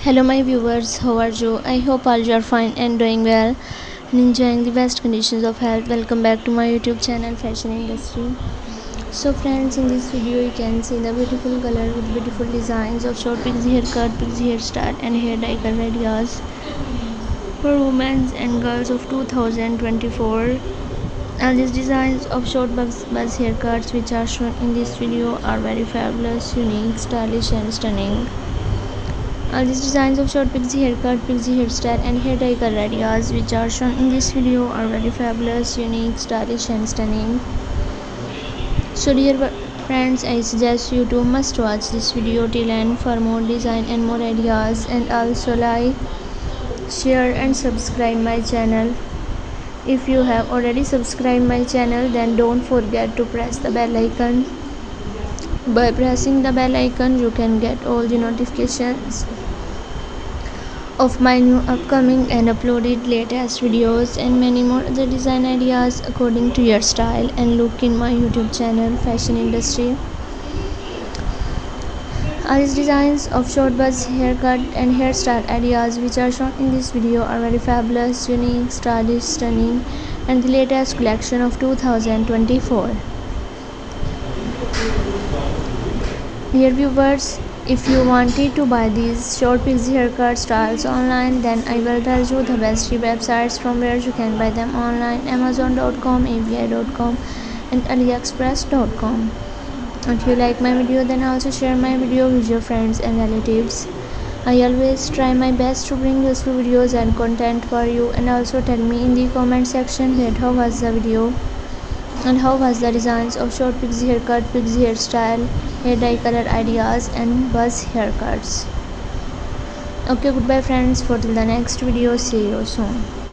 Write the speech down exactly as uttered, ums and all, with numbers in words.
Hello my viewers, how are you? I hope all you are fine and doing well and enjoying the best conditions of health. Welcome back to my YouTube channel Fashion Industry. So friends, in this video you can see the beautiful color with beautiful designs of short pixie haircut, pixie hairstyle and hair dye color ideas for women and girls of two thousand twenty-four. All these designs of short buzz, buzz haircuts which are shown in this video are very fabulous, unique, stylish and stunning. All these designs of short pixie haircut, pixie hairstyle and hair dye color ideas which are shown in this video are very fabulous, unique, stylish and stunning. So dear friends, I suggest you to must watch this video till end for more design and more ideas, and also like, share and subscribe my channel. If you have already subscribed my channel, then don't forget to press the bell icon. By pressing the bell icon, you can get all the notifications of my new upcoming and uploaded latest videos and many more other design ideas according to your style and look in my YouTube channel Fashion Industry. All these designs of short buzz haircut and hairstyle ideas which are shown in this video are very fabulous, unique, stylish, stunning and the latest collection of two thousand twenty-four. Dear viewers, if you wanted to buy these short pixie haircut styles online, then I will tell you the best three websites from where you can buy them online: amazon dot com, A V I dot com and aliexpress dot com. If you like my video, then also share my video with your friends and relatives. I always try my best to bring useful videos and content for you, and also tell me in the comment section that how was the video and how was the designs of short pixie haircut, pixie hairstyle, hair dye color ideas and buzz haircuts. Okay, goodbye friends, for till the next video. See you soon.